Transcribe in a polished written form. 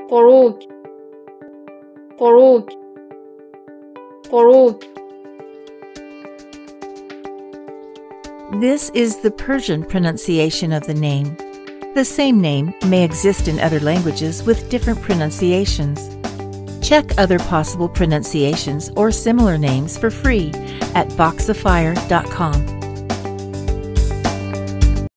فروغ فروغ فروغ. This is the Persian pronunciation of the name. The same name may exist in other languages with different pronunciations. Check other possible pronunciations or similar names for free at Voxifier.com.